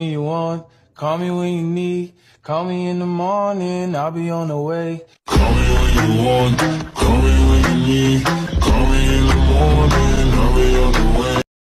you want, call me when you need. Call me in the morning, I'll be on the way. Call me when you want, call me when you need.